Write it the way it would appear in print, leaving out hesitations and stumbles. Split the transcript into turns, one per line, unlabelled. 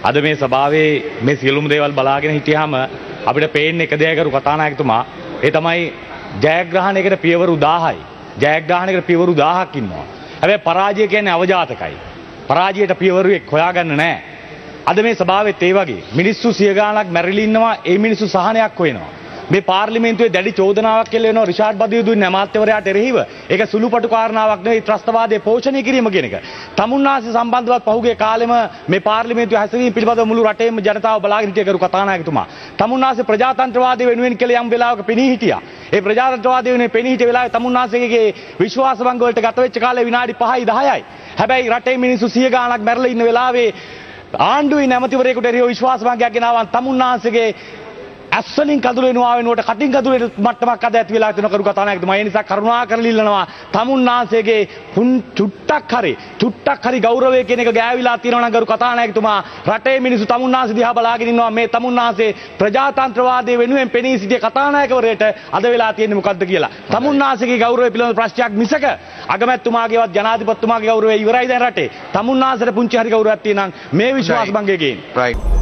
අද මේ සභාවේ මේ සියලුම දේවල් බලාගෙන හිටියාම අපිට පේන්නේ එක දෙයකට කතානායකතුමා ඒ තමයි ජයග්‍රහණයකට පියවරු 1000යි. ජයග්‍රහණයකට පියවරු 1000ක් ඉන්නවා. හැබැයි පරාජය කියන්නේ අවජාතකයි. පරාජයට පියවරුවක් හොයාගන්න නැහැ. අද මේ සභාවෙත් ඒ වගේ මිනිස්සු 100 ගාණක් මැරිලා ඉන්නවා. ඒ මිනිස්සු සහනයක් හොයනවා. මේ පාර්ලිමේන්තුවේ දැඩි චෝදනාවක් කෙල්ල වෙනවා රිෂාඩ් බදියුදුන් අමාත්‍යවරයාට එරෙහිව. ඒක සුළුපටු කාරණාවක් නෙවෙයි ත්‍රස්තවාදයේ පෝෂණය කිරීම කියන එක. තමුන්නාසේ සම්බන්ධවත් පහුගිය කාලෙම මේ පාර්ලිමේන්තුවේ හැසිරීම පිළිබඳව මුළු රටේම ජනතාව බලාගෙන හිටිය කරු කතානායකතුමා. තමුන්නාසේ ප්‍රජාතන්ත්‍රවාදය වෙනුවෙන් කියලා යම් වෙලාවක පෙනී හිටියා. ඒ ප්‍රජාතන්ත්‍රවාදය වෙනුවෙන් පෙනී හිටිය වෙලාවේ තමුන්නාසේගේ විශ්වාස භංග වලට ගත වෙච්ච කාලේ විනාඩි 5යි 10යි. හැබැයි රටේ මිනිස්සු 100 ගාණක් මැරලා ඉන්න වෙලාවේ ආණ්ඩුවේ නැමතිවරයෙකුට එරෙහිව විශ්වාස භංගයක් ගෙනාවන් තමුන්නාසේගේ ඇස්වලින් කඳුළු වෙනවා වෙනුවට කටින් කඳුළු වෙන මට්ටමක් අද ඇති වෙලා තියෙන කරු කතානායකතුමා. ඒ නිසා කරුණාකරලා ඉල්ලනවා තමුන්නාසේගේ චුට්ටක් හරි ගෞරවය කියන එක ගෑවිලා තියෙනවා නම් කරු කතානායකතුමා රටේ මිනිස්සු තමුන්නාසේ දිහා බලාගෙන ඉන්නවා. මේ තමුන්නාසේ ප්‍රජාතන්ත්‍රවාදයේ වෙනුවෙන් පෙනී සිටිය කතානායකවරයාට අද වෙලා තියෙන්නේ මොකද්ද කියලා. තමුන්නාසේගේ ගෞරවය පිළිබඳ ප්‍රශ්නයක් මිසක අගමැතිතුමාගේවත් ජනාධිපතිතුමාගේ ගෞරවය ඉවරයි දැන් රටේ. තමුන්නාසේට පුංචි හරි ගෞරවයක් තියෙනවා මේ විශ්වාස භංගය ගේන්නේ.
right